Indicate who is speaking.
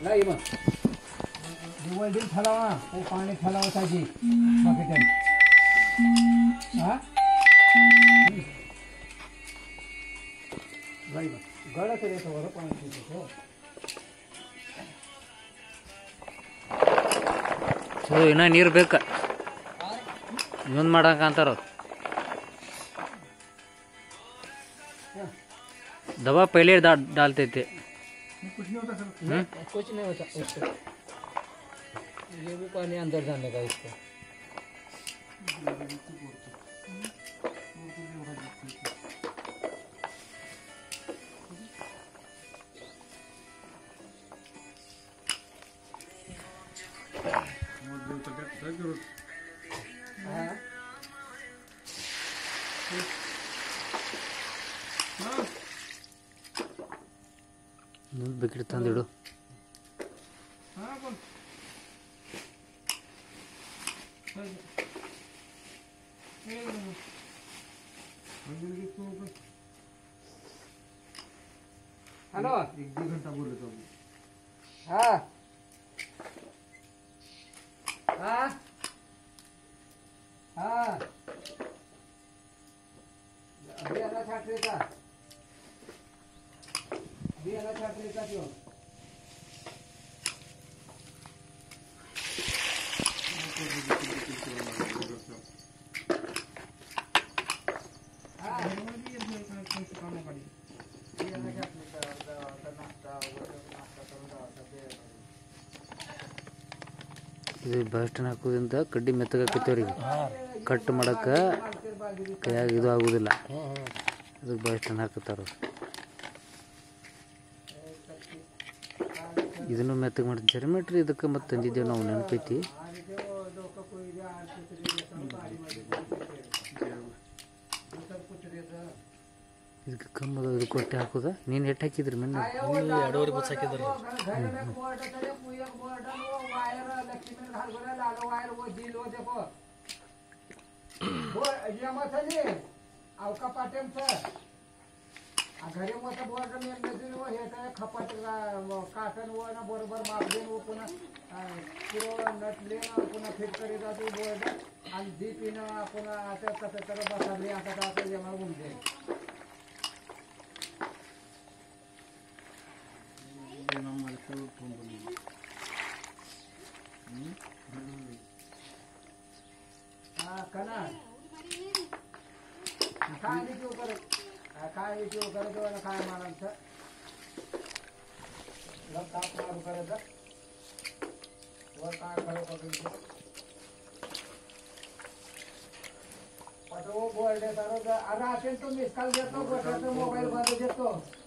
Speaker 1: नाही मग दिवळीत ठेलावा ओ पाणी ठेलावा साजी बकेट हा नाही मग गळा तरी येतो बरं पाणी पितो
Speaker 2: ಸೊ ಇನ್ನ ನೀರು ಬೇಕು ಮುಂದೆ ಮಾಡಕ ಅಂತಾರ दवा पहले डालते थे
Speaker 1: कुछ नहीं होता सर कुछ नहीं होता उसको ये भी पानी अंदर जाने का इसको
Speaker 2: ಬಿಕ್ಕಿಟ್ಟು ತಂದಿಡು
Speaker 1: हेलो 1-2 घंटा बोले तो हाँ हाँ हाँ अभी आना छाट लेता क्यों
Speaker 2: ಇದು ಬಸ್ಟನ್ ಹಾಕೋದ್ರಿಂದ ಕಡ್ಡಿ ಮೆತ್ತಗಾಕೈತವ್ರಿಗೆ ಕಟ್ ಮಾಡಕ್ಕೆ ಕೈಯಾಗ ಇದು ಆಗೋದಿಲ್ಲ ಅದಕ್ಕೆ ಬಸ್ಟನ್ ಹಾಕುತ್ತಾರ ಇದನ್ನು ಮೆತ್ತಗೆ ಮಾಡ್ತೀನಿ ಜರ್ಮೇಟ್ರಿ ಇದಕ್ಕೆ ಮತ್ತೆ ತಂದಿದ್ದೇವೆ ನಾವು ನೆನಪೈತಿ ಇದಕ್ಕೆ ಕಮ್ಮದ ಇದು ಕೊಟ್ಟೆ ಹಾಕೋದ ನೀನು ಎಷ್ಟು ಹಾಕಿದ್ರಿ ಮೊನ್ನೆ
Speaker 3: 2.5 ಬಸ್ ಹಾಕಿದ್ರಿ
Speaker 1: घरी मोठं बोर्ड मेन व हे काय खपाट काटन व ना बरोबर माप देन व पुन्हा किरो नटले ना पुन्हा फिट करी जातो बोर्ड आणि दीपीन पुन्हा आता तसं तर बसले आता आता जमा घुमते हा कना काय क्यों कर काय क्यों करायचं ना काय मारायचं लग मारू करायचं वर काय खरं बघायचं पाठव बोर्ड देता अरे असेल तो मिस कॉल देतो मोबाईल बंद देतो